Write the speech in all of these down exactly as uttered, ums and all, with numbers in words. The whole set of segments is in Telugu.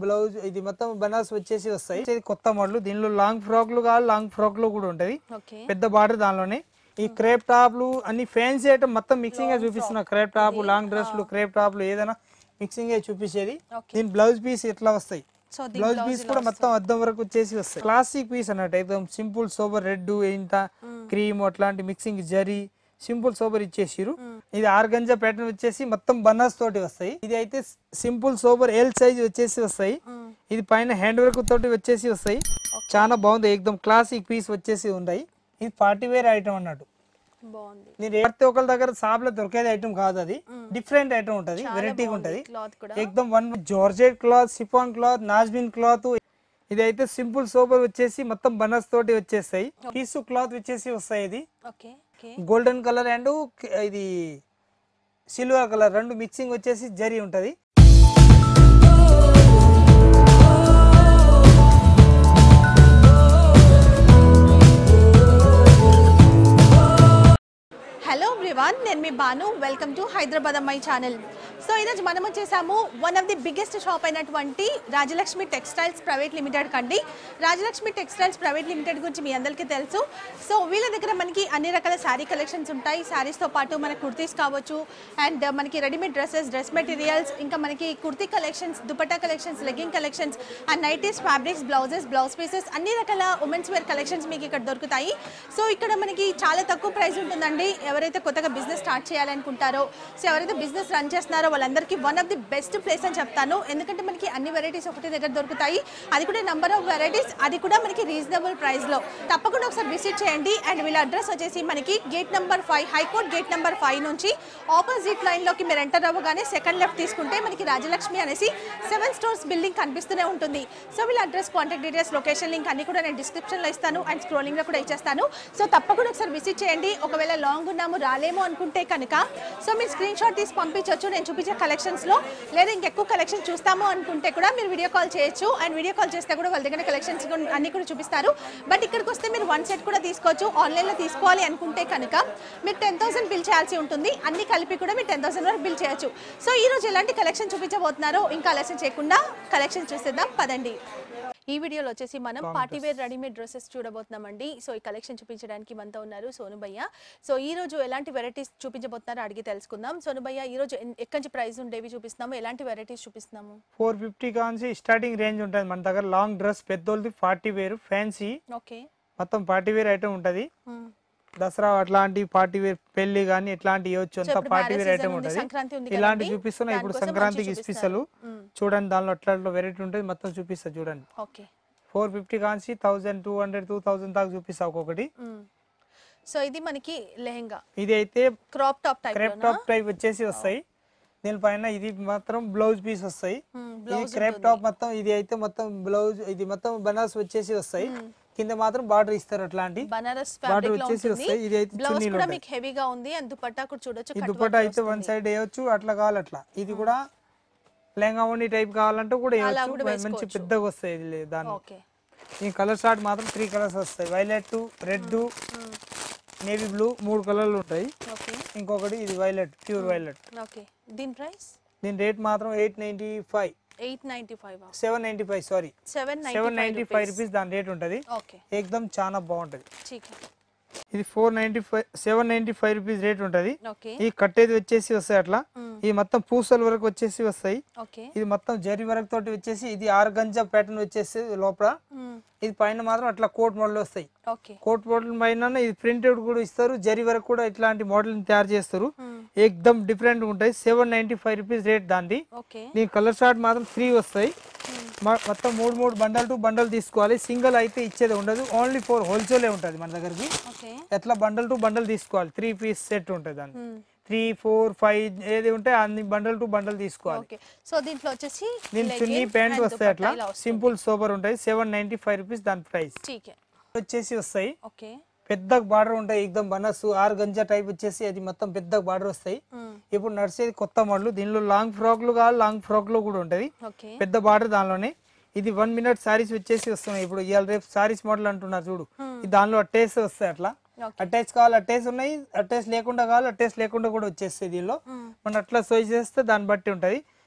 బ్లౌజ్ ఇది మొత్తం బనాస్ వచ్చేసి వస్తాయి. ఇది కొత్త మోడల్. దీనిలో లాంగ్ ఫ్రాక్లు కావాలి, లాంగ్ ఫ్రాక్ లో కూడా ఉంటది, పెద్ద బార్డర్ దానిలోనే. ఈ క్రేప్ టాప్లు అన్ని ఫ్యాన్సీ ఐటమ్ మొత్తం మిక్సింగ్ గా చూపిస్తున్నా. క్రేప్ టాప్, లాంగ్ డ్రెస్లు, క్రేప్ టాప్లు ఏదైనా మిక్సింగ్ గా చూపించేది. దీని బ్లౌజ్ పీస్ ఇట్లా వస్తాయి. బ్లౌజ్ పీస్ కూడా మొత్తం అద్దం వరకు వచ్చేసి వస్తాయి. క్లాసిక్ పీస్ అన్నట్టు एकदम సింపుల్ సోబర్ రెడ్ ఇంత క్రీమ్ అట్లాంటి మిక్సింగ్ జరీ సింపుల్ సోబర్ ఇచ్చేసిరు. ఇది ఆర్గంజా ప్యాటర్న్ వచ్చేసి మొత్తం బనాస్ తోటి వస్తాయి. ఇది అయితే సింపుల్ సోబర్ ఎల్ సైజ్ వచ్చేసి వస్తాయి. ఇది పైన హ్యాండ్ వర్క్ తోటి వచ్చేసి వస్తాయి. చాలా బాగుంది, एकदम క్లాసిక్ పీస్ వచ్చేసి ఉన్నాయి. ఇది పార్టీ వేర్ ఐటమ్ అన్నట్టు. నేను ప్రతి ఒక్కరి దగ్గర షాప్ లో దొరికేది ఐటమ్ కాదు, అది డిఫరెంట్ ఐటమ్ ఉంటది, వెరైటీగా ఉంటది. ఎక్దమ్ one georgette cloth, chiffon cloth, నాజ్మిన్ క్లాత్. ఇది అయితే సింపుల్ సోబర్ వచ్చేసి మొత్తం బనాస్ తోటి వచ్చేస్తాయి. టీసు క్లాత్ వచ్చేసి వస్తాయి. ఇది గోల్డెన్ కలర్ అండ్ ఇది సిల్వర్ కలర్ రెండు మిక్సింగ్ వచ్చేసి జరీ ఉంటది. హలో ఎవ్రీవన్, నేను మీ బాను. వెల్కమ్ టు హైదరాబాద్ అమ్మాయి ఛానల్. సో ఈరోజు మనం వచ్చేసాము one of the biggest shop అయినటువంటి రాజలక్ష్మి టెక్స్టైల్స్ ప్రైవేట్ లిమిటెడ్ కండి. రాజలక్ష్మి టెక్స్టైల్స్ ప్రైవేట్ లిమిటెడ్ గురించి మీ అందరికీ తెలుసు. సో వీళ్ళ దగ్గర మనకి అన్ని రకాల శారీ కలెక్షన్స్ ఉంటాయి. శారీస్తో పాటు మన కుర్తీస్ కావచ్చు, అండ్ మనకి రెడీమేడ్ డ్రెస్సెస్, డ్రెస్ మెటీరియల్స్, ఇంకా మనకి kurti collections, dupatta collections, legging collections, and nighties, fabrics, blouses, blouse pieces, అన్ని రకాల ఉమెన్స్ వేర్ కలెక్షన్స్ మీకు ఇక్కడ దొరుకుతాయి. సో ఇక్కడ మనకి చాలా తక్కువ ప్రైస్ ఉంటుందండి. ఎవరైతే కొత్తగా బిజినెస్ స్టార్ట్ చేయాలనుకుంటారో, సో ఎవరైతే బిజినెస్ రన్ చేస్తున్నారో వాళ్ళందరికీ one of the best place అని చెప్తాను. ఎందుకంటే మనకి అన్ని వెరైటీస్ ఒకటి దగ్గర దొరుకుతాయి, అది కూడా నెంబర్ ఆఫ్ వెరైటీస్, అది కూడా మనకి రీజనబుల్ ప్రైస్లో. తప్పకుండా ఒకసారి విజిట్ చేయండి. అండ్ వీళ్ళ అడ్రస్ వచ్చేసి మనకి gate number five, high court gate number five నుంచి ఆపోజిట్ లైన్లోకి మీరు ఎంటర్ అవ్వగానే సెకండ్ లెఫ్ట్ తీసుకుంటే మనకి రాజలక్ష్మి అనేసి సెవెన్ స్టోర్స్ బిల్డింగ్ కనిపిస్తూనే ఉంటుంది. సో వీళ్ళ address, contact details, location link అన్ని కూడా నేను డిస్క్రిప్షన్లో ఇస్తాను అండ్ స్క్రోలింగ్లో కూడా ఇచ్చేస్తాను. సో తప్పకుండా ఒకసారి విజిట్ చేయండి. ఒకవేళ లాంగ్ ఉన్నాము రాలేము అనుకుంటే కనుక సో మీరు స్క్రీన్ షాట్ తీసి పంపించవచ్చు నేను చూపించే కలెక్షన్స్లో. లేదా ఇంకెక్కువ కలెక్షన్ చూస్తాము అనుకుంటే కూడా మీరు వీడియో కాల్ చేయొచ్చు. అండ్ వీడియో కాల్ చేస్తే కూడా వాళ్ళ దగ్గర కలెక్షన్స్ అన్ని కూడా చూపిస్తారు. బట్ ఇక్కడికి వస్తే మీరు వన్ సెట్ కూడా తీసుకోవచ్చు. ఆన్లైన్లో తీసుకోవాలి అనుకుంటే కనుక మీరు టెన్ థౌసండ్ బిల్ చేయాల్సి ఉంటుంది. అన్ని కలిపి కూడా మీరు టెన్ థౌసండ్ వరకు బిల్ చేయొచ్చు. సో ఈ రోజు ఎలాంటి కలెక్షన్ చూపించబోతున్నారో ఇంకా ఆలస్యం చేయకుండా కలెక్షన్ చూసేద్దాం పదండి. ఈ వీడియోలో వచ్చేసి మనం పార్టీ వేర్ రెడీమేడ్ డ్రెస్సెస్ చూడబోతున్నామండి. సో ఈ కలెక్షన్ చూపించడానికి మనతో ఉన్నారు సోను భయ్య. సో ఈ రోజు ఎలాంటి వెరైటీస్ చూపించబోతున్నారో అడిగి తెలుసుకుందాం. సోను భయ్య, ఈ రోజు ఎక్కడి నుంచి ప్రైస్ ఉండేవి చూపిస్తున్నాము, ఎలాంటి వెరైటీస్ చూపిస్తున్నాము? ఫోర్ ఫిఫ్టీ కాన్సి స్టార్టింగ్ రేంజ్ ఉంటుంది మన దగ్గర. లాంగ్ డ్రెస్ పెద్దోళ్ళది, పార్టీ వేర్, ఫ్యాన్సీ, ఓకే, మొత్తం పార్టీ వేర్ ఐటమ్ ఉంటది. దసరా అట్లాంటి పార్టీ వేర్, పెళ్లి గానీ ఇట్లాంటి ఇవ్వచ్చు, అంత పార్టీ వేర్ ఐటమ్ ఉంటది. ఇలాంటి చూపిస్తున్నా ఇప్పుడు సంక్రాంతికి స్పెషల్ చూడండి. దానిలో అట్లా వెరైటీ ఉంటుంది, మొత్తం చూపిస్తా చూడండి. ఫోర్ ఫిఫ్టీ కాన్సి thousand two hundred two thousand దాకా చూపిస్తా ఒక్కొక్కటి. సో ఇది మనకి లెహంగా, ఇది అయితే crop top type, crop top type వచ్చేసి వస్తాయి. దీనిపైన ఇది మాత్రం బ్లౌజ్ పీస్ వస్తాయి. ఇది క్రాప్ టాప్ మొత్తం. ఇది అయితే మొత్తం బ్లౌజ్, ఇది మొత్తం బనాస్ వచ్చేసి వస్తాయి. కింద మాత్రం బార్డర్ ఇస్తారు, అట్లాంటి బనారస్ బార్డర్ వచ్చేసి వస్తాయి. ఇది అయితే బ్లౌజ్ కూడా మీకు హెవీగా ఉంది. అండ్ దుపట్టా కూడా చూడొచ్చు. ఈ దుపట్టా అయితే వన్ సైడ్ వేయొచ్చు, అట్లా కావాలి అట్లా. ఇది కూడా లెహంగా ఓని టైప్ కావాలంటే కూడా వేయొచ్చు, మంచి పెద్దగా వస్తాయి. ఇది దాని ఈ కలర్ షార్ట్ మాత్రం త్రీ కలర్స్ వస్తాయి. వైలెట్, రెడ్, నేవీ బ్లూ, మూడు కలర్లు ఉంటాయి. ఇంకొకటి ఇది వైలెట్, ప్యూర్ వైలెట్. దీని ప్రైస్, దీని రేట్ మాత్రం eight ninety five seven ninety five sorry seven ninety five rupees దాని రేట్ ఉంటది. ఎక్దమ్ చాలా బాగుంటది. ఇది four ninety five seven ninety five rupees rate ఉంటది. ఈ కట్టేది వచ్చేసి వస్తాయి అట్లా. ఈ మొత్తం పూసల వరకు వచ్చేసి వస్తాయి. ఇది మొత్తం జరీ వరకు తోటి వచ్చేసి ఇది ఆర్గంజా ప్యాటర్న్ వచ్చేసి లోపల. ఇది పైన మాత్రం అట్లా కోట్ మోడల్ వస్తాయి. కోట్ మోడల్ పైన ఇది ప్రింటెడ్ కూడా ఇస్తారు. జరీ వరకు కూడా ఇట్లాంటి మోడల్ తయారు చేస్తారు. ఎక్దమ్ డిఫరెంట్ ఉంటాయి. Seven ninety five rupees rate దాన్ని. దీని కలర్ షార్ట్ మాత్రం త్రీ వస్తాయి. మొత్తం మూడు మూడు బండల్ టు బండల్ తీసుకోవాలి. సింగిల్ అయితే ఇచ్చేది ఉండదు. ఓన్లీ ఫోర్ హోల్సేలే ఉంటుంది మన దగ్గరికి. ఎట్లా బండల్ టు బండల్ తీసుకోవాలి. త్రీ పీస్ సెట్ ఉంటుంది దాన్ని. త్రీ ఫోర్ ఫైవ్ ఏది ఉంటే అన్ని బండల్ టు బండల్ తీసుకోవాలి. సో దీంట్లో వచ్చేసి దీని చున్నీ ప్యాంట్ వస్తాయి అట్లా. సింపుల్ సూపర్ ఉంటాయి. సెవెన్ నైన్టీ ఫైవ్ రూపీస్ దాని ప్రైస్ వచ్చేసి వస్తాయి. పెద్ద బార్డర్ ఉంటాయి. ఎక్దమ్ బనస్ ఆర్గంజా టైప్ వచ్చేసి అది మొత్తం పెద్ద బార్డర్ వస్తాయి. ఇప్పుడు నడిచేది కొత్త మోడల్. దీనిలో లాంగ్ ఫ్రాక్లు కావాలి, లాంగ్ ఫ్రాక్ లో కూడా ఉంటది, పెద్ద బార్డర్ దానిలోనే. ఇది వన్ మినిట్ సారీస్ వచ్చేసి వస్తున్నాయి. ఇప్పుడు ఇవాళ రేపు సారీస్ మోడల్ అంటున్నారు చూడు, దానిలో అట్టేసి వస్తాయి అట్లా. అటాచ్ కావాలి అటాచ్ ఉన్నాయి, అటాచ్ లేకుండా కావాలి అటాచ్ లేకుండా కూడా వచ్చేస్తాయి. దీనిలో మనం అట్లా సోయి చేస్తే దాన్ని బట్టి ఉంటది.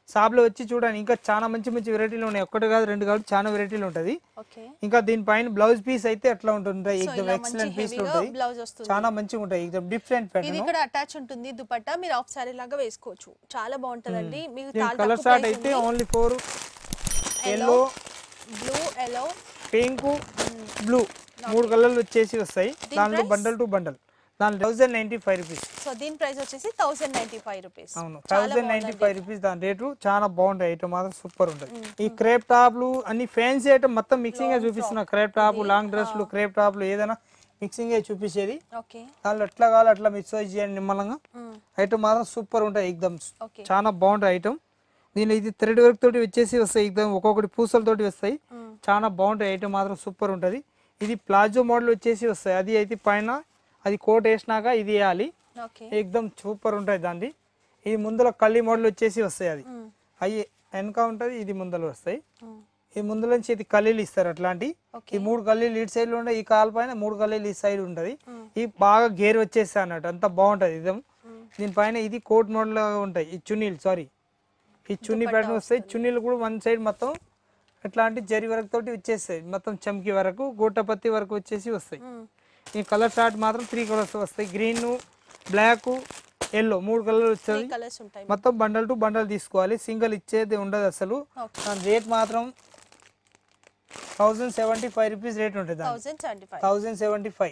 షాప్ లో వచ్చి చూడండి, ఇంకా చాలా మంచి మంచి వెరైటీలు ఉన్నాయి. ఒక్కటి కాదు రెండు కాదు చాలా వెరైటీలు ఉంటది. ఇంకా దీనిపైన బ్లౌజ్ పీస్ అయితే ఎట్లా ఉంటుంది, ఎక్దమ్ ఎక్సలెంట్ పీస్ ఉంటాయి, చాలా మంచిగా ఉంటాయి, ఎక్దమ్ డిఫరెంట్ ప్యాటర్న్. ఇది ఇక్కడ అటాచ్ ఉంటుంది దుపట్టా, మీరు ఆఫ్ సారీ లాగా వేసుకోవచ్చు, చాలా బాగుంటదండి. మీకు కలర్ చార్ట్ అయితే only four yellow, blue, yellow, pink, blue మూడు కలర్లు వచ్చేసి వస్తాయి. దాంట్లో బండల్ టు బండల్ దాని thousand ninety five rupees. So దీని ప్రైస్ వచ్చేసి థౌసండ్ నైన్టీ ఫైవ్ రూపీస్. అవును, థౌసండ్ నైన్టీ ఫైవ్ రూపీస్ దాని రేటు. చాలా బాగుంటాయి, ఐటమ్ మాత్రం సూపర్ ఉంటుంది. ఈ క్రేప్ టాప్లు అన్ని ఫ్యాన్సీ ఐటమ్ మొత్తం మిక్సింగ్ చూపిస్తున్నా. క్రేప్ టాప్, లాంగ్ డ్రెస్లు, క్రేప్ టాప్లు ఏదైనా మిక్సింగ్ చూపించేది. దాంట్లో ఎట్లా కావాలి అట్లా మిక్స్ చేయండి నిమ్మలంగా. ఐటమ్ మాత్రం సూపర్ ఉంటాయి, ఎక్దమ్ చాలా బాగుంటాయి ఐటమ్. దీనిలో ఇది థ్రెడ్ వర్క్ తోటి వచ్చేసి వస్తాయి, ఎక్దమ్ ఒక్కొక్కటి పూసలతోటి వస్తాయి, చాలా బాగుంటాయి ఐటమ్ మాత్రం సూపర్ ఉంటుంది. ఇది ప్లాజో మోడల్ వచ్చేసి వస్తాయి, అది అయితే పైన అది కోట్ వేసినాక ఇది వేయాలి, ఎక్దమ్ సూపర్ ఉంటుంది దాన్ని. ఇది ముందులో కళ్ళీ మోడల్ వచ్చేసి వస్తాయి, అది అవి వెనక ఉంటుంది, ఇది ముందర వస్తాయి. ఈ ముందుల నుంచి ఇది కల్లీలు ఇస్తారు అట్లాంటి. ఈ మూడు కల్లీలు ఇటు సైడ్ లో ఉంటాయి, ఈ కాలు పైన మూడు కల్లీలు ఈ సైడ్ ఉంటది. ఈ బాగా గేర్ వచ్చేస్తాయి అన్నట్టు, అంత బాగుంటది ఇదం. దీనిపైన ఇది కోట్ మోడల్ ఉంటాయి, ఈ చున్నీలు సారీ ఈ చున్నీ ప్యాటర్న్ వస్తాయి. చున్నీలు కూడా వన్ సైడ్ మొత్తం ఎట్లాంటి జరి వరకు తోటి వచ్చేస్తాయి, మొత్తం చమ్కి వరకు గోటపత్తి వరకు వచ్చేసి వస్తాయి. ఈ కలర్ చార్ట్ మాత్రం త్రీ కలర్స్ వస్తాయి, గ్రీన్, బ్లాక్, ఎల్లో మూడు కలర్ వచ్చేది. మొత్తం బండల్ టు బండల్ తీసుకోవాలి, సింగిల్ ఇచ్చేది ఉండదు అసలు. రేట్ మాత్రం thousand seventy five rupees rate ఉంటుంది, థౌసండ్ సెవెంటీ ఫైవ్.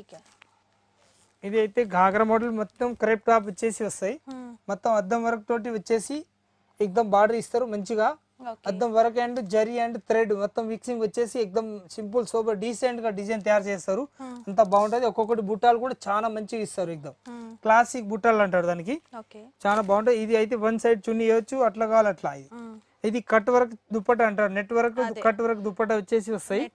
ఇది అయితే ఘాగ్రా మోడల్ మొత్తం క్రేప్ టాప్ వచ్చేసి వస్తాయి, మొత్తం అద్దం వర్క్ తోటి వచ్చేసి ఎక్దమ్ బార్డర్ ఇస్తారు మంచిగా. అద్దం work and zari and thread మొత్తం మిక్సింగ్ వచ్చేసి ఎక్దమ్ సింపుల్ సూపర్ డీసెంట్ గా డిజైన్ తయారు చేస్తారు, అంత బాగుంటది. ఒక్కొక్కటి బుట్టాలు కూడా చాలా మంచిగా ఇస్తారు, ఎక్దమ్ క్లాసిక్ బుట్టాలు అంటారు దానికి, చాలా బాగుంటాయి. ఇది అయితే వన్ సైడ్ చున్నీ వేయచ్చు, అట్లా కావాలి అట్లా. ఇది ఇది కట్ వర్క్ దుపట్టా అంటారు, net work cut work dupatta వచ్చేసి వస్తాయి.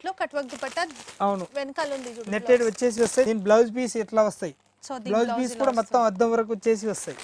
అవును, నెట్టెడ్ వచ్చేసి వస్తాయి. దీని బ్లౌజ్ పీస్ ఎట్లా వస్తాయి, బ్లౌజ్ పీస్ కూడా మొత్తం అద్దం వరకు వచ్చేసి వస్తాయి,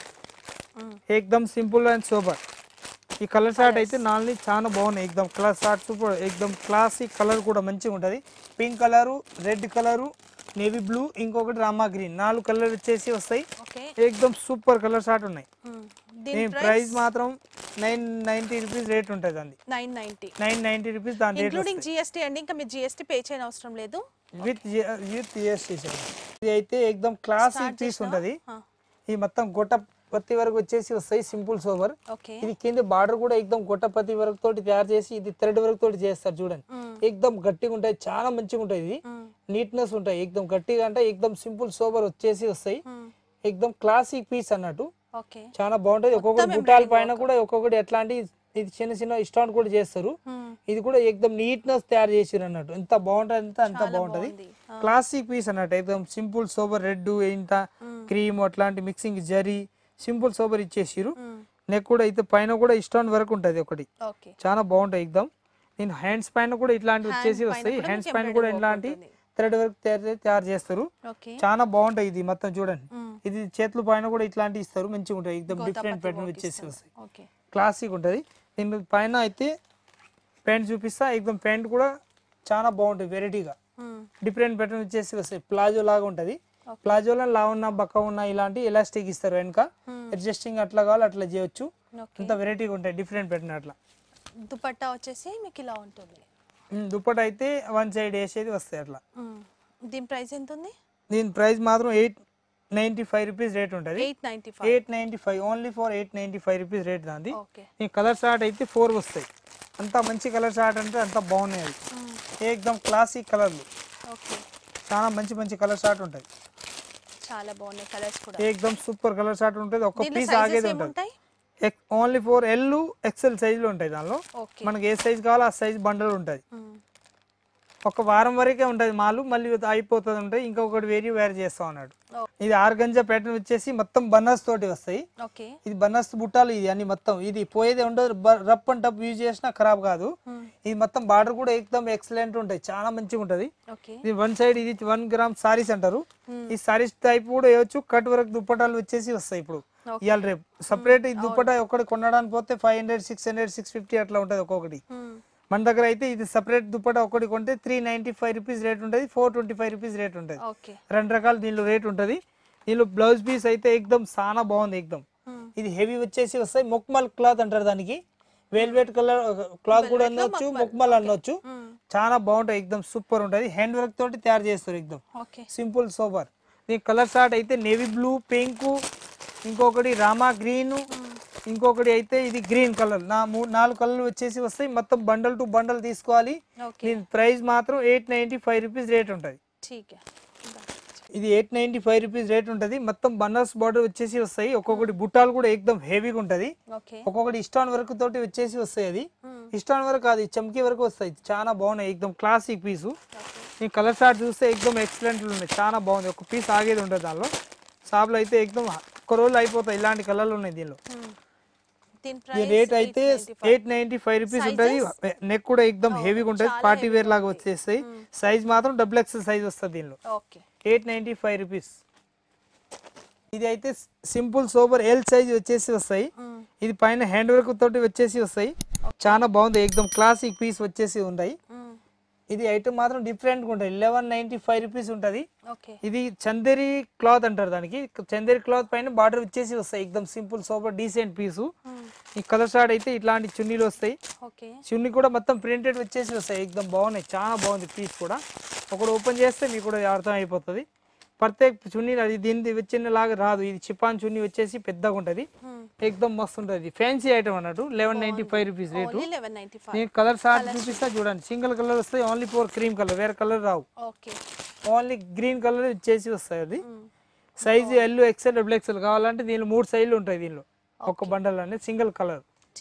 ఎక్దమ్ సింపుల్ అండ్ సూపర్. ఈ కలర్ చార్ట్ అయితే నాలుగు చాలా బాగున్నాయి, ఎక్దమ్ కలర్ చార్ట్ సూపర్, ఎక్దమ్ క్లాసిక్ కలర్ కూడా మంచిగా ఉంటుంది. Pink colour, red colour, navy blue, ఇంకొకటి రామా గ్రీన్, నాలుగు కలర్ వచ్చేసి వస్తాయి, ఎక్దమ్ సూపర్ కలర్ చార్ట్ ఉన్నాయి. దీని ప్రైస్ మాత్రం నైన్ నైన్టీ రూపీస్ రేట్ ఉంటుంది, అండి నైన్ నైన్టీ రూపీస్ దాని రేట్. జిఎస్టీ అండి, ఇంకా మీరు జిఎస్టీ పే చేయని అవసరం లేదు, విత్ విత్ జిఎస్టీ. ఇది అయితే ఎక్దమ్ క్లాసిక్ పీస్ ఉంటుంది, ఈ మొత్తం గొట్ట పత్తి వరకు వచ్చేసి వస్తాయి, సింపుల్ సోబర్. ఇది కింద బార్డర్ కూడా ఎక్దమ్ గొట్టపత్తి వరకు తోటి తయారు చేసి ఇది థ్రెడ్ వరకు తోటి చేస్తారు చూడండి, ఎక్దమ్ గట్టిగా ఉంటాయి, చాలా మంచిగా ఉంటాయి. ఇది నీట్నెస్ ఉంటాయి, ఎక్దమ్ గట్టిగా అంటే ఎక్దమ్ సింపుల్ సోబర్ వచ్చేసి వస్తాయి, ఎక్దమ్ క్లాసిక్ పీస్ అన్నట్టు, చాలా బాగుంటది. ఒక్కొక్కటి బుట్టాల పైన కూడా ఒక్కొక్కటి ఎట్లాంటి ఇది చిన్న చిన్న స్టాండ్ కూడా చేస్తారు, ఇది కూడా ఎక్దమ్ నీట్నెస్ తయారు చేసారు అన్నట్టు, ఎంత బాగుంటది అంత అంత బాగుంటది. క్లాసిక్ పీస్ అన్నట్టు, ఎక్దమ్ సింపుల్ సోబర్, రెడ్ ఇంత క్రీమ్ అట్లాంటి మిక్సింగ్ జరీ సింపుల్ సోబర్ ఇచ్చేసిరు. నెక్ కూడా అయితే పైన కూడా స్టోన్ వరకు ఉంటది ఒకటి, చాలా బాగుంటాయి ఎక్దమ్. నేను హ్యాండ్స్ పైన కూడా ఇట్లాంటి వచ్చేసి వస్తాయి, హ్యాండ్స్ పైన కూడా ఇట్లాంటి థ్రెడ్ వర్క్ తయారు చేస్తారు, చాలా బాగుంటాయి. ఇది మొత్తం చూడండి, ఇది చేతుల పైన కూడా ఇట్లాంటి ఇస్తారు, మంచిగా ఉంటాయి, ఎక్దమ్ డిఫరెంట్ ప్యాటర్న్ వచ్చేసి వస్తాయి, క్లాసిక్ ఉంటది. దీని పైన అయితే ప్యాంట్ చూపిస్తా, ఎక్దమ్ ప్యాంట్ కూడా చాలా బాగుంటుంది, వెరైటీగా డిఫరెంట్ ప్యాటర్న్ వచ్చేసి వస్తాయి, ప్లాజో లాగా ఉంటది. ప్లాజోలో లా ఉన్న బక్క ఉన్న ఇలాంటి ఎలాస్టిక్ ఇస్తారు వెనక, అడ్జస్టింగ్ అట్లా కావాలి అట్లా చేయొచ్చు, అంత వెరైటీగా ఉంటాయి, డిఫరెంట్ ప్యాటర్న్ అట్లా. దుపట్టా వచ్చేసి మీకు ఇలా ఉంటుంది, దుపట్టా అయితే వన్ సైడ్ వేసేది వస్తాయి అట్లా. దీని ప్రైస్ ఎంత ఉంది? దీని ప్రైస్ మాత్రం eight ninety five rupees rate ఉంటుంది, eight ninety five only for eight ninety five rupees rate దాన్ని. ఈ కలర్ చార్ట్ అయితే ఫోర్ వస్తాయి, అంత మంచి కలర్ చార్ట్ అంటే అంత బాగున్నాయి, ఏకదమ్ క్లాసిక్ కలర్లు, చాలా మంచి మంచి కలర్ చార్ట్ ఉంటాయి, చాలా బాగున్నాయి కలర్స్ కూడా, ఏకదమ్ సూపర్ కలర్ చార్ట్ ఉంటుంది. ఒక్క పీస్ ఆగేది ఉంటుంది, only four L XL size లో ఉంటాయి, దానిలో మనకి ఏ సైజ్ కావాలో ఆ సైజ్ బండల్ ఉంటుంది. ఒక వారం వరకే ఉంటుంది మాలు, మళ్ళీ అయిపోతుంది ఉంటాయి, ఇంకొకటి వేరి వేరు చేస్తాం అన్నాడు. ఇది ఆర్గంజా ప్యాటర్న్ వచ్చేసి మొత్తం బన్నస్ తోటి వస్తాయి, ఇది బన్నస్ బుట్టాలు, ఇది అన్ని మొత్తం ఇది పోయేది ఉండదు, రప్ అండ్ టప్ యూజ్ చేసినా ఖరాబ్ కాదు. ఇది మొత్తం బార్డర్ కూడా ఎక్దమ్ ఎక్సలెంట్ ఉంటాయి, చాలా మంచిగా ఉంటది. ఇది వన్ సైడ్ ఇది వన్ గ్రామ్ సారీస్ అంటారు, ఈ సారీస్ టైప్ కూడా వేయచ్చు. కట్ వర్క్ దుప్పటాలు వచ్చేసి వస్తాయి ఇప్పుడు ఇవాళ రేపు. సపరేట్ ఈ దుప్పటా ఒకటి కొనడానికి పోతే five hundred six hundred six fifty అట్లా ఉంటది ఒక్కొక్కటి. మన దగ్గర అయితే ఇది సపరేట్ దుప్పటా ఒకటి కొంటే three ninety five rupees rate ఉంటుంది, four twenty five rupees rate ఉంటుంది, రెండు రకాల దీనిలో రేట్ ఉంటుంది. దీనిలో బ్లౌజ్ పీస్ అయితే ఎక్దమ్ చాలా బాగుంది, ఎక్దమ్ ఇది హెవీ వచ్చేసి వస్తాయి మొక్మల్ క్లాత్ అంటారు దానికి వెల్వెట్ కలర్ క్లాత్ కూడా అనొచ్చు మొక్మల్ అనొచ్చు చాలా బాగుంటాయి ఎక్దమ్ సూపర్ ఉంటుంది హ్యాండ్ వర్క్ తోటి తయారు చేస్తారు ఎక్దమ్ సింపుల్ సోబర్ దీని కలర్ చార్ట్ అయితే నేవీ బ్లూ పింక్ ఇంకొకటి రామా గ్రీన్ ఇంకొకటి అయితే ఇది గ్రీన్ కలర్ నా మూడు నాలుగు కలర్లు వచ్చేసి వస్తాయి మొత్తం బండల్ టు బండల్ తీసుకోవాలి దీని ప్రైస్ మాత్రం eight ninety five rupees rate ఉంటుంది ఇది eight ninety five rupees rate ఉంటుంది మొత్తం బనారస్ బార్డర్ వచ్చేసి వస్తాయి ఒక్కొక్కటి బుట్టాలు కూడా ఎక్దమ్ హెవీగా ఉంటది ఒక్కొక్కటి ఇస్టాన్ వర్క్ తోటి వచ్చేసి వస్తాయి అది ఇస్టాన్ వర్క్ అది చమ్కీ వరకు వస్తాయి చాలా బాగున్నాయి ఎక్దమ్ క్లాసిక్ పీసు ఈ కలర్ చార్ట్ చూస్తే ఎక్దమ్ ఎక్సలెంట్ ఉన్నాయి చాలా బాగుంది ఒక పీస్ ఆగేది ఉంటుంది దానిలో షాప్లో అయితే ఎక్దమ్ ఒక్క రోజులు అయిపోతాయి ఇలాంటి కలర్లు ఉన్నాయి దీనిలో దీని రేట్ అయితే ఎయిట్ నైన్టీ ఫైవ్ రూపీస్ ఉంటుంది నెక్ కూడా ఎక్దమ్ హెవీగా ఉంటుంది పార్టీ వేర్ లాగా వచ్చేస్తాయి సైజ్ మాత్రం డబుల్ ఎక్స్ సైజ్ వస్తుంది దీనిలో ఎయిట్ నైన్టీ ఫైవ్ రూపీస్ ఇది అయితే సింపుల్ సోబర్ ఎల్ సైజ్ వచ్చేసి వస్తాయి ఇది పైన హ్యాండ్ వర్క్ తోటి వచ్చేసి వస్తాయి చాలా బాగుంది ఎక్దమ్ క్లాసిక్ పీస్ వచ్చేసి ఉన్నాయి ఇది ఐటమ్ మాత్రం డిఫరెంట్ గా ఉంటుంది లెవెన్ నైన్టీ ఫైవ్ రూపీస్ ఉంటుంది ఇది చందేరి క్లాత్ అంటారు దానికి చందేరి క్లాత్ పైన బార్డర్ వచ్చేసి వస్తాయి ఎక్దమ్ సింపుల్ సూపర్ డీసెంట్ పీసు ఈ కలర్ షార్ట్ అయితే ఇట్లాంటి చున్నీలు వస్తాయి చున్నీ కూడా మొత్తం ప్రింటెడ్ వచ్చేసి వస్తాయి ఎక్దమ్ బాగున్నాయి చాలా బాగుంది పీస్ కూడా ఒకటి ఓపెన్ చేస్తే మీకు కూడా అర్థం అయిపోతుంది ప్రత్యేక చున్నీ అది దీని వచ్చిన లాగా రాదు ఇది చిపాన్ చున్నీ వచ్చేసి పెద్దగా ఉంటుంది ఎక్దమ్ మస్తు ఉంటుంది ఫ్యాన్సీ ఐటమ్ అన్నట్టు eleven ninety five rupees rate నేను కలర్ షార్ట్ చూపిస్తా చూడండి సింగిల్ కలర్ వస్తాయి ఓన్లీ ఫోర్ క్రీమ్ కలర్ వేరే కలర్ రావు ఓన్లీ గ్రీన్ కలర్ వచ్చేసి వస్తాయి అది size L XL double XL కావాలంటే దీనిలో మూడు సైజులు ఉంటాయి దీనిలో ఒక బండల్ అనేది single colour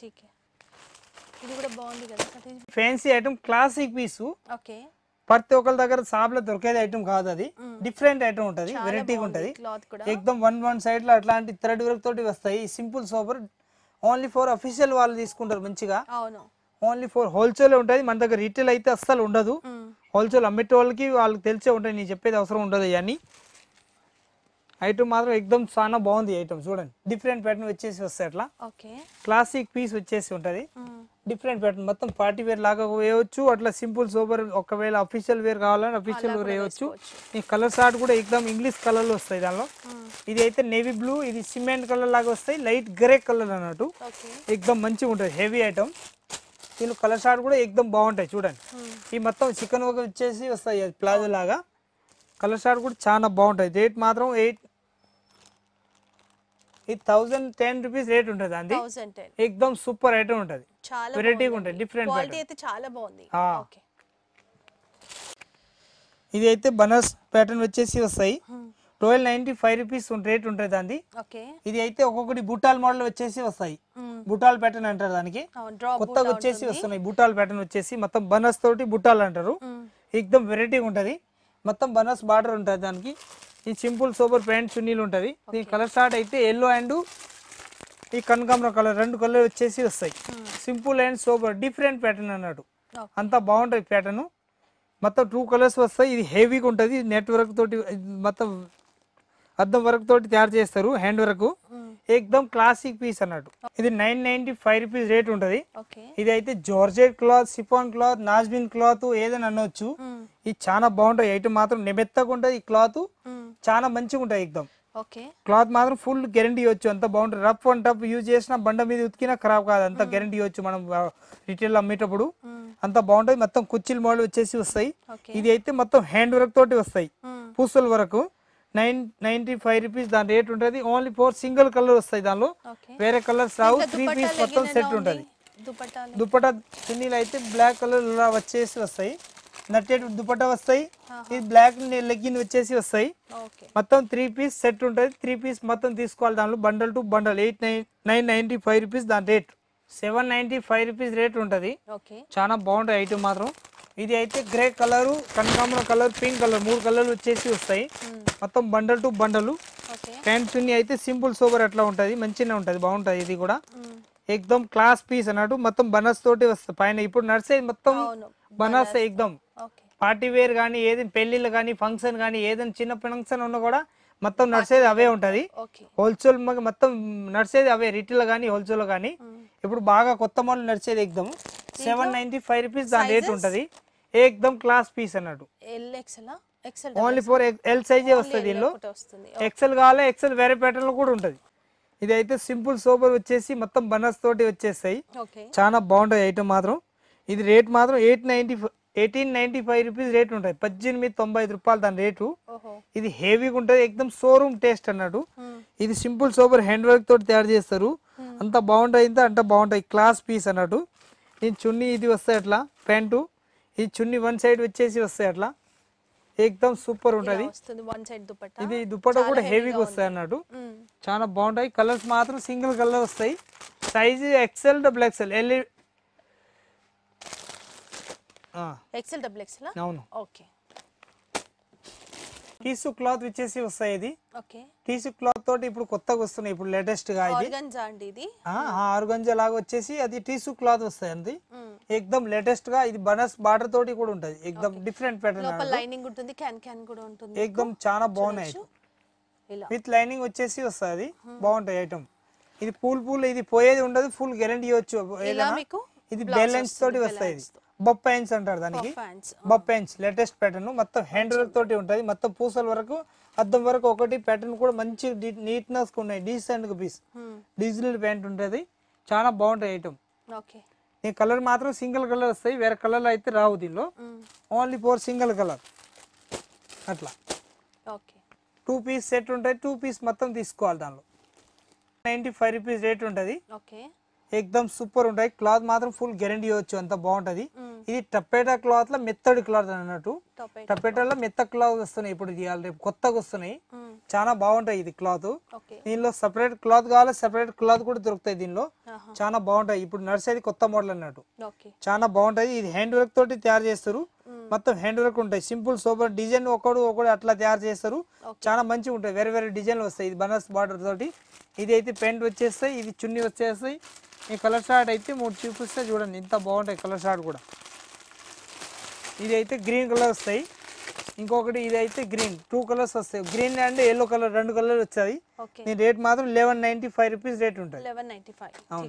fancy item classic piece ప్రతి ఒక్కరి దగ్గర షాప్ లో దొరికేది ఐటమ్ కాదు అది డిఫరెంట్ ఐటమ్ ఉంటది వెరైటీగా ఉంటది ఎక్దమ్ వన్ వన్ సైడ్ లో అట్లాంటి థ్రెడ్ వర్క్ తోటి వస్తాయి simple sober only four official వాళ్ళు తీసుకుంటారు మంచిగా ఓన్లీ ఫోర్ హోల్సేల్ ఉంటది మన దగ్గర రీటైల్ అయితే అస్సలు ఉండదు హోల్సేల్ అమ్మేట వాళ్ళకి వాళ్ళకి తెలిసే ఉంటుంది నేను చెప్పేది అవసరం ఉండదు అని ఐటమ్ మాత్రం ఎక్దమ్ చాలా బాగుంది ఐటమ్ చూడండి డిఫరెంట్ ప్యాటర్న్ వచ్చేసి వస్తాయి అట్లా క్లాసిక్ పీస్ వచ్చేసి ఉంటది డిఫరెంట్ ప్యాటర్న్ మొత్తం పార్టీ వేర్ లాగా వేయవచ్చు అట్లా సింపుల్ సోబర్ ఒకవేళ అఫీషియల్ వేర్ కావాలని అఫీషియల్ వేర్ వేయవచ్చు ఈ కలర్ షార్ట్ కూడా ఎక్దమ్ ఇంగ్లీష్ కలర్ లో వస్తాయి దానిలో ఇది అయితే నేవీ బ్లూ ఇది సిమెంట్ కలర్ లాగా వస్తాయి లైట్ గ్రే కలర్ అన్నట్టు ఎక్దమ్ మంచిగా ఉంటుంది హెవీ ఐటమ్ దీని కలర్ షార్ట్ కూడా ఎక్దమ్ బాగుంటాయి చూడండి ఈ మొత్తం చికెన్ ఒక వచ్చేసి వస్తాయి ప్లాజో లాగా కలర్ షార్ట్ కూడా చాలా బాగుంటాయి రేట్ మాత్రం ఎయిట్ ఇది థౌసండ్ టెన్ రూపీస్ రేట్ ఉంటుంది అండి ఎక్దమ్ సూపర్ ఐటమ్ ఉంటుంది వెరైటీగా ఉంటుంది డిఫరెంట్ చాలా బాగుంది ఇది అయితే బనారస్ ప్యాటర్న్ వచ్చేసి వస్తాయి twelve ninety five rupees rate ఉంటుంది దాన్ని ఇది అయితే ఒక్కొక్కటి బుట్టాల్ మోడల్ వచ్చేసి వస్తాయి బుట్టాల్ ప్యాటర్న్ అంటారు దానికి కొత్తగా వచ్చేసి వస్తున్నాయి బుట్టాల్ ప్యాటర్న్ వచ్చేసి మొత్తం బనారస్ తోటి బుట్టాల్ అంటారు ఎక్దమ్ వెరైటీగా ఉంటది మొత్తం బనారస్ బార్డర్ ఉంటుంది దానికి ఈ సింపుల్ సూపర్ ప్యాంట్ చున్నీలు ఉంటుంది దీని కలర్ స్టార్ట్ అయితే ఎల్లో అండ్ ఈ కనకాంబరం కలర్ రెండు కలర్ వచ్చేసి వస్తాయి simple and super different pattern అన్నట్టు అంతా బాగుంటుంది ప్యాటర్న్ మొత్తం టూ కలర్స్ వస్తాయి ఇది హెవీగా ఉంటుంది నెట్ వర్క్ తోటి మొత్తం అద్దం వర్క్ తోటి తయారు చేస్తారు హ్యాండ్ వర్క్ ఎక్దమ్ క్లాసిక్ పీస్ అన్నట్టు ఇది nine ninety five rupees rate ఉంటది ఇది అయితే జార్జెట్ క్లాత్ సిఫాన్ క్లాత్ నాజ్బిన్ క్లాత్ ఏదైనా అనొచ్చు ఇది చాలా బాగుంటాయి ఐటమ్ మాత్రం మెత్తగా ఉంటుంది ఈ క్లాత్ చాలా మంచిగా ఉంటాయి ఎక్దమ్ క్లాత్ మాత్రం ఫుల్ గ్యారంటీ ఇవ్వచ్చు అంత బాగుంటుంది రఫ్ అండ్ టఫ్ యూజ్ చేసిన బండ మీద ఉతికినా ఖరాబ్ కాదు అంత గ్యారంటీ ఇవ్వచ్చు మనం రిటైల్ అమ్మేటప్పుడు అంత బాగుంటుంది మొత్తం కుర్చీల మోడల్ వచ్చేసి వస్తాయి ఇది అయితే మొత్తం హ్యాండ్ వర్క్ తోటి వస్తాయి పూసల వరకు నైన్ నైన్టీ ఫైవ్ రూపీస్ దాని రేట్ ఉంటుంది ఓన్లీ ఫోర్ సింగిల్ కలర్ వస్తాయి దానిలో వేరే కలర్స్ రావు త్రీ పీస్ మొత్తం సెట్ ఉంటుంది దుపట్టా చున్నీలు అయితే బ్లాక్ కలర్ వచ్చేసి వస్తాయి నట్టేట్ దుపట్టా వస్తాయి ఇది బ్లాక్ లెగ్గిన్ వచ్చేసి వస్తాయి మొత్తం త్రీ పీస్ సెట్ ఉంటుంది త్రీ పీస్ మొత్తం తీసుకోవాలి దానిలో bundle to bundle eight nine nine ninety five rupees దాని rate seven ninety five rupees rate ఉంటుంది చాలా బాగుంటాయి ఐటమ్ మాత్రం ఇది అయితే గ్రే కలర్ కనకాంబరం కలర్ పింక్ కలర్ మూడు కలర్లు వచ్చేసి వస్తాయి మొత్తం బండల్ టు బండలు ప్యాంట్ చున్నీ అయితే సింపుల్ సోబర్ అట్లా ఉంటుంది మంచిగా ఉంటుంది బాగుంటుంది ఇది కూడా ఎక్దమ్ క్లాస్ పీస్ అన్నట్టు మొత్తం బనారస్ తోటి వస్తాయి పైన ఇప్పుడు నడిచేది మొత్తం బనారస్ ఎక్దమ్ పార్టీ వేర్ కానీ ఏదైనా పెళ్లిళ్ళు కానీ ఫంక్షన్ కానీ ఏదైనా చిన్న ఫంక్షన్ ఉన్నా కూడా మొత్తం నడిచేది అవే ఉంటది హోల్సేల్ మొత్తం నడిచేది అవే రిటైల్ కానీ హోల్సేల్ కానీ ఇప్పుడు బాగా కొత్త మోడల్ నడిచేది ఎక్దమ్ సెవెన్ నైన్టీ ఫైవ్ రూపీస్ దాని రేట్ ఉంటది ఎక్దమ్ క్లాస్ పీస్ అన్నట్టు ఓన్లీ ఫోర్ ఎల్ సైజే వస్తుంది దీనిలో ఎక్సెల్ కావాలి ఎక్సెల్ వేరే ప్యాటర్న్ లో కూడా ఉంటది ఇది అయితే సింపుల్ సోబర్ వచ్చేసి మొత్తం బనాస్ తోటి వచ్చేస్తాయి. చాలా బాగుంటాయి ఐటమ్ మాత్రం. ఇది రేట్ మాత్రం eight ninety eighteen ninety five rupees rate ఉంటాయి. పద్దెనిమిది తొంభై ఐదు రూపాయలు దాని రేటు. ఇది హెవీగా ఉంటుంది, ఎక్దమ్ షోరూమ్ టేస్ట్ అన్నట్టు. ఇది సింపుల్ సోబర్ హ్యాండ్ వర్క్ తోటి తయారు చేస్తారు. అంత బాగుంటాయి, ఇంత అంత బాగుంటాయి. క్లాస్ పీస్ అన్నట్టు. ఇది చున్నీ ఇది వస్తాయి అట్లా ప్యాంటు. ఇది చున్నీ వన్ సైడ్ వచ్చేసి వస్తాయి అట్లా, ఎక్దమ్ సూపర్ ఉంటది. ఇది దుపట్టా కూడా హెవీగా వస్తాయి అన్నట్టు. చాలా బాగుంటాయి. కలర్స్ మాత్రం సింగిల్ కలర్ వస్తాయి. Size XL double XL L XL double XL అవును. ఓకే. టీసు క్లాత్ వచ్చేసి వస్తాయి. ఇది ఓకే టీసు క్లాత్ తోటి ఇప్పుడు కొత్తగా వస్తున్నాయి. ఇప్పుడు లేటెస్ట్ గా ఇది ఆర్గంజా అండి. ఇది ఆర్గంజా లాగా వచ్చేసి అది టీసు క్లాత్ వస్తాయి అండి. ఎక్దమ్ లేటెస్ట్ గా. ఇది బనాస్ బార్డర్ తోటి కూడా ఉంటది. ఎక్దమ్ డిఫరెంట్ ప్యాటర్న్. లోపల లైనింగ్ ఉంటుంది, క్యాన్ క్యాన్ కూడా ఉంటుంది. ఎక్దమ్ చాలా బాగున్నాయి. విత్ లైనింగ్ వచ్చేసి వస్తుంది. బాగుంటాయి ఐటమ్. ఇది పూల్ పూల్ ఇది పోయేది ఉండదు, ఫుల్ గ్యారెంటీ ఇవ్వచ్చు. ఇది బ్యాలెన్స్ తోటి వస్తాయి. ఇది బప్ ప్యాంట్స్ అంటారు దానికి. బప్ ప్యాంట్స్ లేటెస్ట్ ప్యాటర్న్. మొత్తం హ్యాండ్ వర్క్ తోటి ఉంటది. మొత్తం పూసల వరకు అద్దం వరకు ఒకటి ప్యాటర్న్ కూడా మంచి నీట్నెస్ ఉన్నాయి. డీసెంట్ గా పీస్ డిజిటల్ ప్యాంట్ ఉంటది. చాలా బాగుంటాయి ఐటమ్. ఈ కలర్ మాత్రం సింగిల్ కలర్ వస్తాయి, వేరే కలర్ అయితే రావు దీనిలో. ఓన్లీ ఫోర్ సింగిల్ కలర్ అట్లా. టూ పీస్ సెట్ ఉంటాయి. టూ పీస్ మొత్తం తీసుకోవాలి. దానిలో నైన్టీ ఫైవ్ రూపీస్ రేట్ ఉంటది. ఎక్దమ్ సూపర్ ఉంటాయి. క్లాత్ మాత్రం ఫుల్ గ్యారెంటీ ఇవ్వచ్చు, అంత బాగుంటది. ఇది టపేటా క్లాత్ లో మెత్తడి క్లాత్ అన్నట్టు. టపేటాలో మెత్త క్లాత్ వస్తున్నాయి ఇప్పుడు. ఇది రేపు కొత్తగా వస్తున్నాయి. చాలా బాగుంటాయి. ఇది క్లాత్. దీనిలో సపరేట్ క్లాత్ కావాలి, సపరేట్ క్లాత్ కూడా దొరుకుతాయి దీనిలో. చాలా బాగుంటాయి. ఇప్పుడు నర్సరీ కొత్త మోడల్ అన్నట్టు. చాలా బాగుంటాయి. ఇది హ్యాండ్ వర్క్ తోటి తయారు చేస్తారు. మొత్తం హ్యాండ్ వర్క్ ఉంటాయి. సింపుల్ సూపర్ డిజైన్ ఒకడు ఒకడు అట్లా తయారు చేస్తారు. చాలా మంచిగా ఉంటాయి. వేరే వేరే డిజైన్లు వస్తాయి. ఇది బనాస్ బార్డర్ తోటి. ఇది అయితే ప్యాంట్ వచ్చేస్తాయి. ఇది చున్నీ వచ్చేస్తాయి. ఈ కలర్ షార్ట్ అయితే మూడు చూపిస్తే చూడండి ఎంత బాగుంటాయి. కలర్ షార్ట్ కూడా ఇది అయితే గ్రీన్ కలర్ వస్తాయి. ఇంకొకటి ఇది అయితే గ్రీన్. టూ కలర్స్ వస్తాయి. గ్రీన్ అండ్ ఎల్లో కలర్ రెండు కలర్ వచ్చాయి. దీని రేట్ మాత్రం eleven ninety five rupees rate ఉంటుంది. అవును.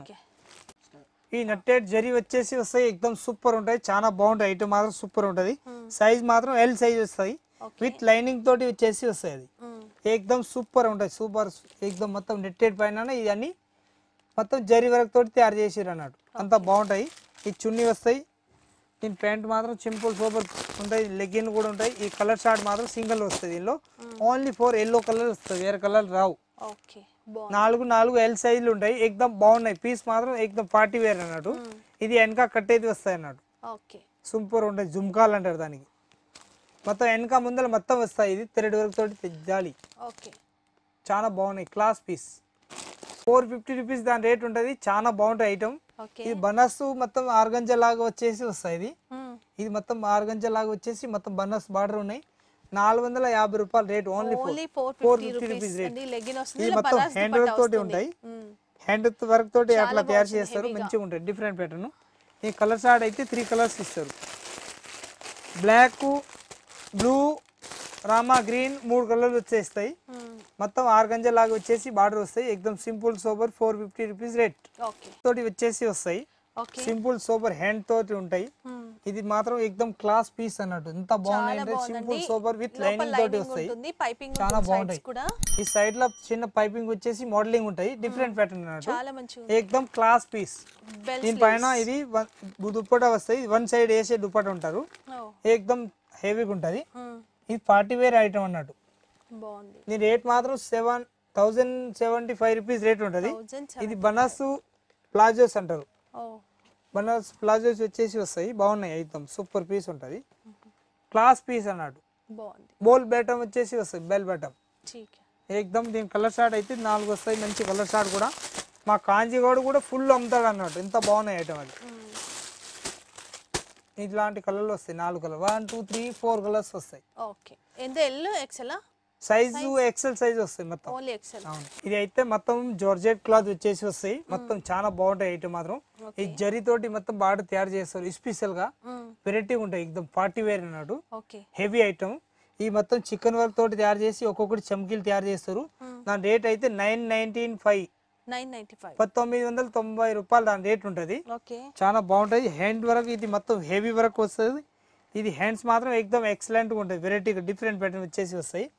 ఈ నట్టెడ్ జరీ వచ్చేసి వస్తాయి. ఎక్దమ్ సూపర్ ఉంటాయి. చాలా బాగుంటాయి. ఐటమ్ మాత్రం సూపర్ ఉంటుంది. సైజ్ మాత్రం ఎల్ సైజ్ వస్తాయి. విత్ లైనింగ్ తోటి వచ్చేసి వస్తాయి. అది ఎక్దమ్ సూపర్ ఉంటాయి. సూపర్ ఎక్దమ్ మొత్తం నెట్టెడ్ పైన ఇవన్నీ మొత్తం జరీ వర్క్ తోటి తయారు చేసిరు అన్నట్టు. అంతా బాగుంటాయి. ఈ చున్నీ వస్తాయి. దీని ప్యాంట్ మాత్రం సింపుల్ సూపర్ ఉంటాయి. లెగ్గిన్ కూడా ఉంటాయి. ఈ కలర్ షార్ట్ మాత్రం సింగిల్ వస్తుంది. దీనిలో ఓన్లీ ఫోర్ ఎల్లో కలర్ వస్తుంది, వేరే కలర్ రావు. నాలుగు నాలుగు ఎల్ సైజులు ఉంటాయి. ఎక్దమ్ బాగున్నాయి. పీస్ మాత్రం ఎక్దమ్ పార్టీ వేర్ అన్నట్టు. ఇది వెనక కట్టేది వస్తాయి అన్నట్టు. సూపర్ ఉంటాయి. జుమ్కాలు అంటారు దానికి. మొత్తం వెనక ముందర మొత్తం వస్తాయి. ఇది థ్రెడ్ వర్క్ తోటి పెద్దాలి. చాలా బాగున్నాయి. Class piece. Four fifty rupees దాని రేట్ ఉంటుంది. చాలా బాగుంటాయి ఐటమ్. ఇది బనాస్ మొత్తం ఆర్గంజా లాగా వచ్చేసి వస్తాయి. ఇది ఇది మొత్తం ఆర్గంజా లాగా వచ్చేసి మొత్తం బనాస్ బార్డర్ ఉన్నాయి. నాలుగు వందల యాభై రూపాయలు rate. Only four fifty rupees rate. ఇది మొత్తం హ్యాండ్ వర్క్ తోటి ఉంటాయి. హ్యాండ్ వర్క్ తోటి అట్లా తయారు చేస్తారు. మంచిగా ఉంటాయి. Different pattern. ఈ కలర్ షార్ట్ అయితే త్రీ కలర్స్ ఇస్తారు. బ్లాక్, బ్లూ, రామా గ్రీన్ మూడు కలర్లు వచ్చేస్తాయి. మొత్తం ఆర్గంజా లాగా వచ్చేసి బార్డర్ వస్తాయి. ఎక్దమ్ simple sober four fifty rupees rate తోటి వచ్చేసి వస్తాయి. సింపుల్ సోబర్ హ్యాండ్ తోటి ఉంటాయి. ఇది మాత్రం ఎక్దమ్ క్లాస్ పీస్ అన్నట్టు. ఎంత బాగున్నాయి. సింపుల్ సోబర్ విత్ లైనింగ్ తోటి వస్తాయి. చాలా బాగుంటాయి. ఈ సైడ్ లో చిన్న పైపింగ్ వచ్చేసి మోడలింగ్ ఉంటాయి. డిఫరెంట్ ప్యాటర్న్ అన్నట్టు. ఎక్దమ్ క్లాస్ పీస్. దీనిపైన ఇది దుప్పటా వస్తాయి. వన్ సైడ్ వేసే దుప్పటా ఉంటారు. ఎక్దమ్ హెవీగా ఉంటది. ఇది పార్టీ వేర్ ఐటమ్ అన్నట్టు. దీని రేట్ మాత్రం seven thousand seventy five rupees rate ఉంటుంది. ఇది బనాస్ ప్లాజోస్ అంటారు. బనాస్ ప్లాజోస్ వచ్చేసి వస్తాయి. బాగున్నాయి. ఐటమ్ సూపర్ పీస్ ఉంటుంది. క్లాస్ పీస్ అన్నట్టు. బోల్ బెటమ్ వచ్చేసి వస్తాయి. బెల్ బెటమ్ ఎక్దమ్. దీని కలర్ షార్ట్ అయితే నాలుగు వస్తాయి. మంచి కలర్ షార్ట్ కూడా. మా కాంజీగోడు కూడా ఫుల్ అమ్ముతాడు అన్నట్టు. ఎంత బాగున్నాయి ఐటమ్ అది. ఇట్లాంటి కలర్లు వస్తాయి. నాలుగు colour one two three four colours వస్తాయి. సైజు ఎక్సెల్ సైజ్ వస్తాయి మొత్తం. అవును. ఇది అయితే మొత్తం జార్జెట్ క్లాత్ వచ్చేసి వస్తాయి. మొత్తం చాలా బాగుంటాయి ఐటమ్ మాత్రం. ఈ జరీ తోటి మొత్తం బాగా తయారు చేస్తారు. స్పెషల్ గా వెరైటీ ఉంటాయి. ఎక్దమ్ పార్టీ వేర్ అన్నట్టు. Heavy item. ఈ మొత్తం చికెన్ వర్క్ తోటి తయారు చేసి ఒక్కొక్కటి చమ్కీలు తయారు చేస్తారు. దాని రేట్ అయితే నైన్ నైన్టీన్ ఫైవ్ పంతొమ్మిది వందల తొంభై రూపాయలు దాని రేట్ ఉంటది. చాలా బాగుంటది. హ్యాండ్ వర్క్ ఇది మొత్తం హెవీ వర్క్ వస్తుంది. ఇది హ్యాండ్స్ మాత్రం ఎక్దమ్ ఎక్సలెంట్ గా ఉంటుంది. వెరైటీగా డిఫరెంట్ ప్యాటర్న్ వచ్చేసి వస్తాయి.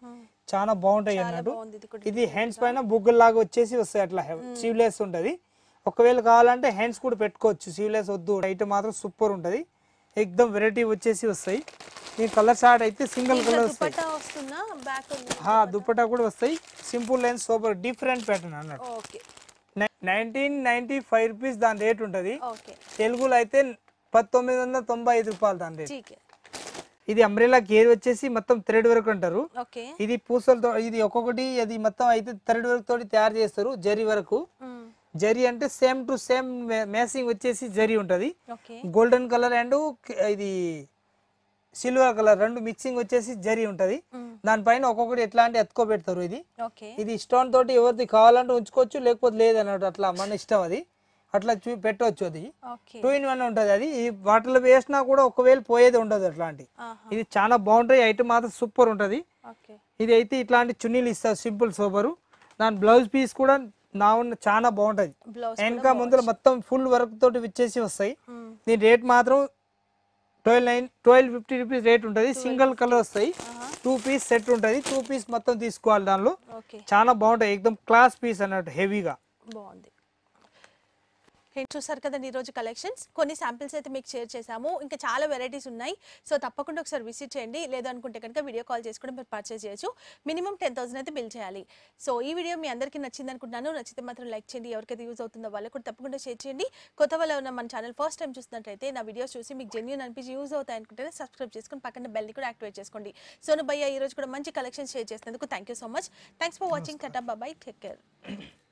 చాలా బాగుంటాయి అన్నట్టు. ఇది హ్యాండ్స్ పైన బుగ్గల్ లాగా వచ్చేసి వస్తాయి, అట్లా స్లీవ్లెస్ ఉంటది. ఒకవేళ కావాలంటే హ్యాండ్స్ కూడా పెట్టుకోవచ్చు, స్లీవ్లెస్ వద్దు అయితే మాత్రం సూపర్ ఉంటది. ఎక్దమ్ వెరైటీ వచ్చేసి వస్తాయి. ఈ కలర్ షార్ట్ అయితే సింగిల్ కలర్ వస్తాయి, దుపట్టా కూడా వస్తాయి. Simple line super different pattern అన్నట్టు. నైన్టీన్ నైన్టీ ఫైవ్ రూపీస్ దాని రేట్ ఉంటది. తెలుగులో అయితే పంతొమ్మిది వందల తొంభై ఐదు రూపాయలు దాని రేట్. ఇది అంబ్రెలా గేర్ వచ్చేసి మొత్తం థ్రెడ్ వర్క్ అంటారు. ఇది పూసలతో, ఇది ఒక్కొక్కటి అది మొత్తం అయితే థ్రెడ్ వర్క్ తోటి తయారు చేస్తారు. జరీ వరకు, జరీ అంటే సేమ్ టు సేమ్ మ్యాచింగ్ వచ్చేసి జరీ ఉంటది. గోల్డెన్ కలర్ అండ్ ఇది సిల్వర్ కలర్ రెండు మిక్సింగ్ వచ్చేసి జరీ ఉంటది. దానిపైన ఒక్కొక్కటి ఎట్లా అంటే ఎత్తుకో పెడతారు. ఇది ఇది స్టోన్ తోటి ఎవరిది కావాలంటే ఉంచుకోవచ్చు, లేకపోతే లేదన్నట్టు అట్లా మన ఇష్టం, అది అట్లా చూ పెట్టవచ్చు. అది టూ ఇన్ వన్ ఉంటది. అది ఈ వాటర్లో వేసినా కూడా ఒకవేళ పోయేది ఉండదు అట్లాంటి. ఇది చాలా బాగుంటాయి, ఐటమ్ మాత్రం సూపర్ ఉంటది. ఇది అయితే ఇట్లాంటి చున్నీలు ఇస్తారు సింపుల్ సూపరు. దాని బ్లౌజ్ పీస్ కూడా నా ఉన్న చాలా బాగుంటది. వెనక ముందులో మొత్తం ఫుల్ వర్క్ తోటి విచ్చేసి వస్తాయి. దీని రేట్ మాత్రం twelve nine twelve fifty rupees rate ఉంటుంది. సింగిల్ కలర్ వస్తాయి, టూ పీస్ సెట్ ఉంటుంది. టూ పీస్ మొత్తం తీసుకోవాలి. దానిలో చాలా బాగుంటాయి, ఎక్దమ్ క్లాస్ పీస్ అన్నట్టు హెవీగా బాగుంది. చూసారు కదండి ఈరోజు కలెక్షన్స్. కొన్ని శాంపిల్స్ అయితే మీకు షేర్ చేసాము, ఇంకా చాలా వెరైటీస్ ఉన్నాయి. సో తప్పకుండా ఒకసారి విజిట్ చేయండి. లేదు అనుకుంటే కనుక వీడియో కాల్ చేసి కూడా మీరు పర్చేస్ చేయొచ్చు. మినిమం టెన్ థౌసండ్ అయితే బిల్ చేయాలి. సో ఈ వీడియో మీ అందరికీ నచ్చింది అనుకుంటున్నాను. నచ్చితే మాత్రం లైక్ చేయండి, ఎవరికైతే యూజ్ అవుతుందో వాళ్ళకి కూడా తప్పకుండా షేర్ చేయండి. కొత్త వాళ్ళు ఉన్న మన ఛానల్ ఫస్ట్ టైం చూస్తున్నట్టయితే నా వీడియోస్ చూసి మీకు జెన్యూన్ అనిపించి యూజ్ అవుతాయి అనుకుంటే సబ్స్క్రైబ్ చేసుకుని పక్కన బెల్ని కూడా యాక్టివేట్ చేసుకోండి. సోను భయ్య ఈ రోజు కూడా మంచి కలెక్షన్స్ షేర్ చేసినందుకు thank you so much. Thanks for watching. Tata bye, take care.